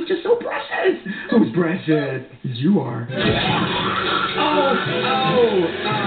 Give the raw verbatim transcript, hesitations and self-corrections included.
he's just so precious. Who's precious? You are. Oh, oh, oh.